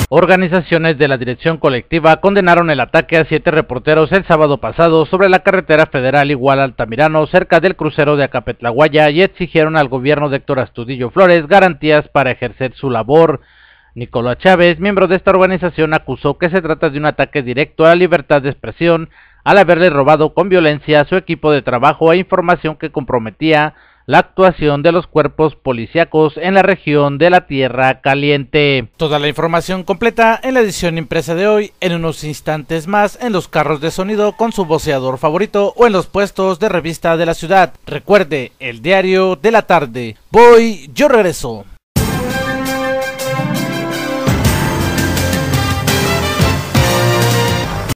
Organizaciones de la dirección colectiva condenaron el ataque a 7 reporteros el sábado pasado sobre la carretera federal Iguala-Altamirano cerca del crucero de Acapetlahuaya y exigieron al gobierno de Héctor Astudillo Flores garantías para ejercer su labor. Nicolás Chávez, miembro de esta organización, acusó que se trata de un ataque directo a la libertad de expresión al haberle robado con violencia a su equipo de trabajo e información que comprometía la actuación de los cuerpos policíacos en la región de la Tierra Caliente. Toda la información completa en la edición impresa de hoy, en unos instantes más en los carros de sonido con su voceador favorito o en los puestos de revista de la ciudad. Recuerde, el diario de la tarde. Voy, yo regreso.